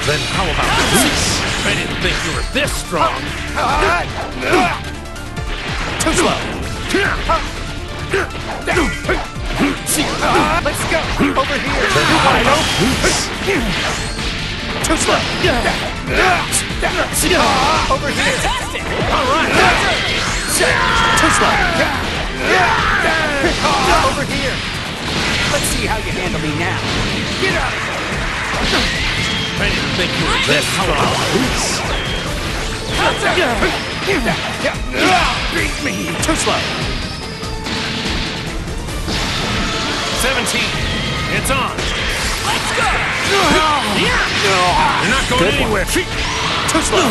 Then how about this? I didn't think you were this strong. Too slow. Let's go. Over here. Wide open. Too slow. Over here. Fantastic! All right. Too slow. Over here. Let's see how you handle me now. Get out of here. I didn't think you were this strong. Beat me. Too slow. 17. It's on. Let's go! You're not going anywhere. Too slow.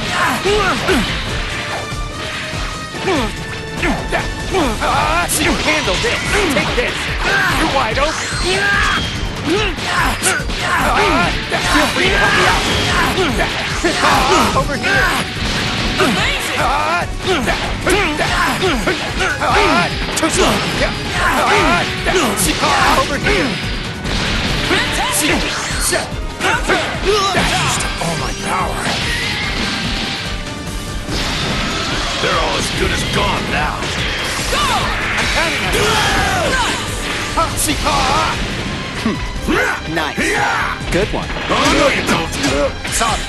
See you handle this. Take this. You're wide open. Feel free to help me out. Over here. Amazing! Too slow. Over here. Fantastic! Used all my power. They're all as good as gone now. Go! I'm counting on you. Nice. Good one. Oh, no, you don't. Sorry.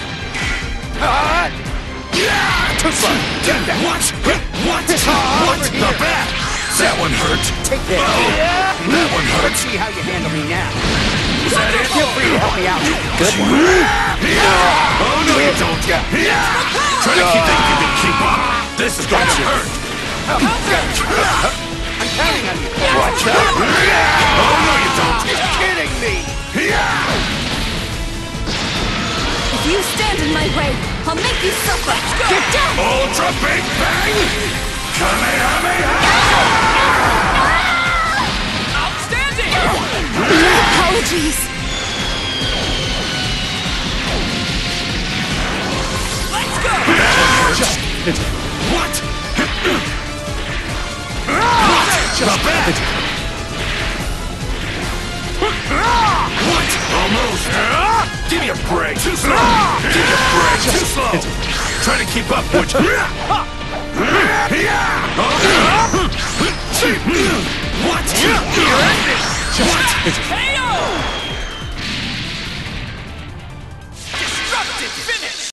Too slow. What? What? The bat? That one hurt. Take this. That one hurt. Let's see how you handle me now. Is that it? Feel free to help me out. Good one. Oh, no, you don't. Try to keep thinking you can keep up. This is going to hurt. I'm counting on you. Watch out. Oh, no, you don't. You're kidding me. If you stand in my way, I'll make you suffer. You're dead! Ultra Big Bang! Kamehameha! Outstanding! Apologies. Let's go! What? The bat! What? Almost! Give me a break! Too slow! Give me a break! Too slow! Try to keep up, would you? What? What? Hey!